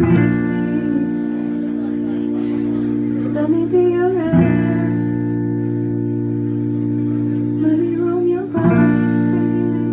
breathe me. Let me be your air. Let me roam your body freely.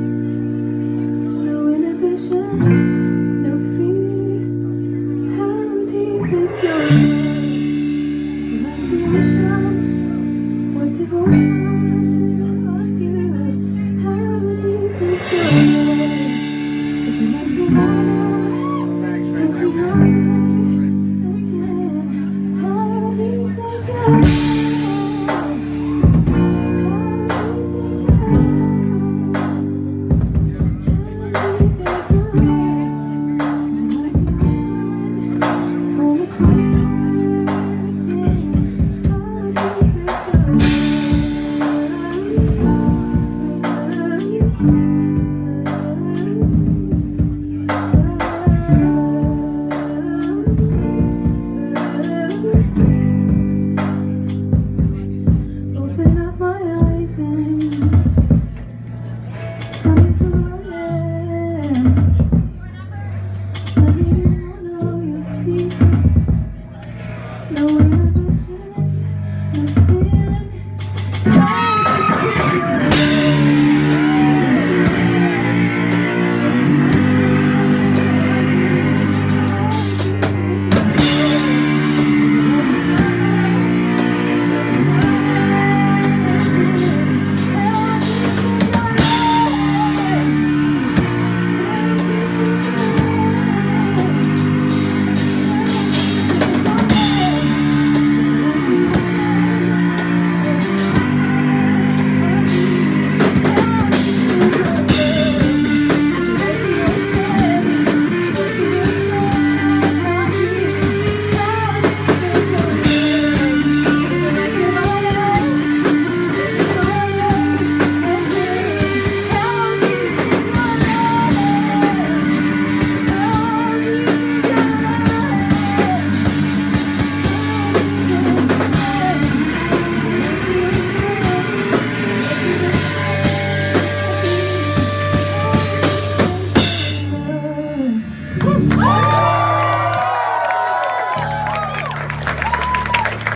No inhibition, no fear. How deep is your love? Is it like the ocean? What devotion are you? How deep is your love? Is it like the water that we are again? How deep is your love? How deep is your love? How deep is your love? Is it like the ocean? Pull me closer again. How deep is your love? Open up my eyes and tell me who I am. Let me know your secrets. Know